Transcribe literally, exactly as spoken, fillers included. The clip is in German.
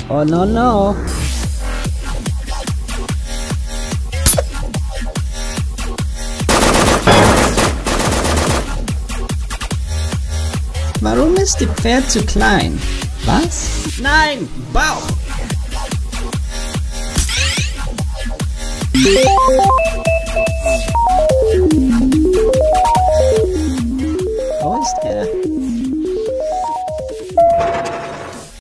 Oh no no. Warum ist die Pferd zu klein? Was? Nein! Bauch!